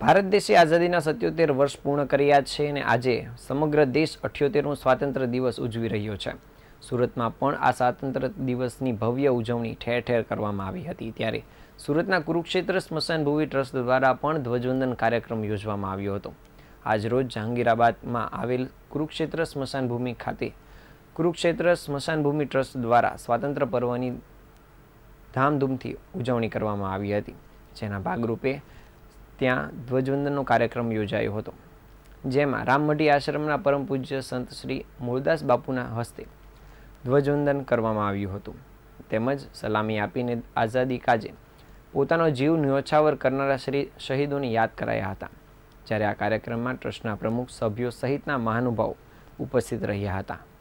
ભારત દેશે આઝાદીના 77 વર્ષ પૂર્ણ કર્યા છે અને આજે સમગ્ર દેશ 78મું સ્વાતંત્ર્ય દિવસ ઉજવી રહ્યો છે। સુરતમાં પણ આ સ્વાતંત્ર્ય દિવસની ભવ્ય ઉજવણી ઠેર ઠેર કરવામાં આવી હતી। ત્યારે સુરતના કુરુક્ષેત્ર સ્મશાન ભૂમિ ટ્રસ્ટ દ્વારા પણ ધ્વજવંદન કાર્યક્રમ યોજવામાં આવ્યો હતો। આજરોજ જહાંગીરાબાદમાં આવેલ કુરુક્ષેત્ર સ્મશાન ભૂમિ ખાતે કુરુક્ષેત્ર સ્મશાન ભૂમિ ટ્રસ્ટ દ્વારા સ્વાતંત્ર્ય પર્વની ધામધૂમથી ઉજવણી કરવામાં આવી હતી, જેના ભાગરૂપે ત્યાં ધ્વજવંદનનો કાર્યક્રમ યોજાયો હતો, જેમાં રામમઢી આશ્રમના પરમ પૂજ્ય સંત શ્રી મૂળદાસ બાપુના હસ્તે ધ્વજવંદન કરવામાં આવ્યું હતું, તેમજ સલામી આપીને આઝાદી કાજે પોતાનો જીવ ન્યોછાવર કરનારા શહીદોને યાદ કરાયા હતા। જ્યારે આ કાર્યક્રમમાં ટ્રસ્ટના પ્રમુખ, સભ્યો સહિતના મહાનુભાવો ઉપસ્થિત રહ્યા હતા।